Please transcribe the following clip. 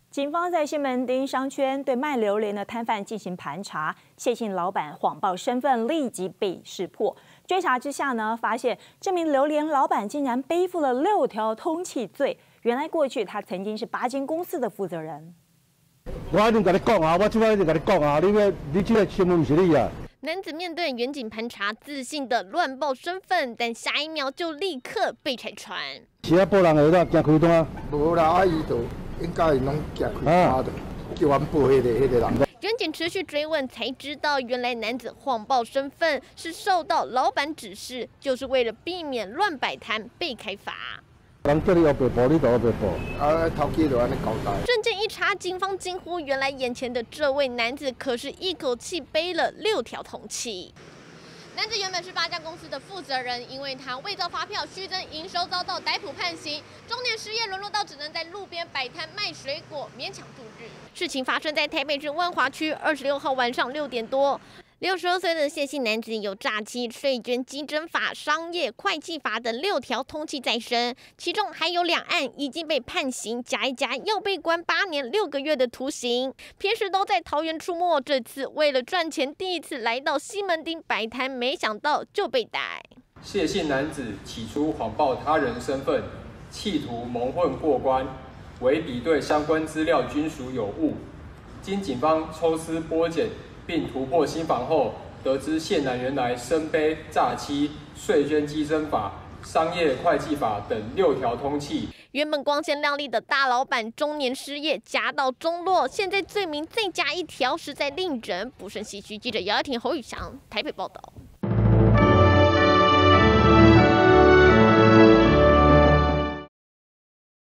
警方在西门町商圈对卖榴莲的摊贩进行盘查，谢姓老板谎报身份，立即被识破。追查之下呢，发现这名榴莲老板竟然背负了6条通缉罪。原来过去他曾经是8间公司的负责人。 我一定跟你讲啊，我即摆一定跟你讲啊，你这个新闻不是你啊。 男子面对远警盘查，自信的乱报身份，但下一秒就立刻被拆穿。 是啊，报人下啦，行开单。 无啦，啊伊就应该拢行开单的，叫阮报迄个人。 远警持续追问，才知道原来男子谎报身份是受到老板指示，就是为了避免乱摆摊被开罚。 人叫你要被捕，你就要被捕。 啊，头家就安尼交代。 证件一查，警方惊呼：原来眼前的这位男子可是一口气背了6条通缉。男子原本是8家公司的负责人，因为他伪造发票、虚增营收，遭到逮捕判刑。中年失业，沦落到只能在路边摆摊卖水果，勉强度日。事情发生在台北市万华区26号晚上6点多。 62岁的谢姓男子有诈欺、税捐稽征法、商业会计法等6条通缉在身，其中还有2案已经被判刑，加一加要被关8年6个月的徒刑。平时都在桃园出没，这次为了赚钱，第一次来到西门町摆摊，没想到就被逮。 谢姓男子起初谎报他人身份，企图蒙混过关，唯比对相关资料均属有误。经警方抽丝剥茧。 并突破心防后，得知谢男原来身背诈欺、税捐稽征法、商业会计法等6条通缉。 原本光鲜亮丽的大老板，中年失业，家道中落，现在罪名再加1条，实在令人不胜唏嘘。记者姚婷、侯宇翔台北报道。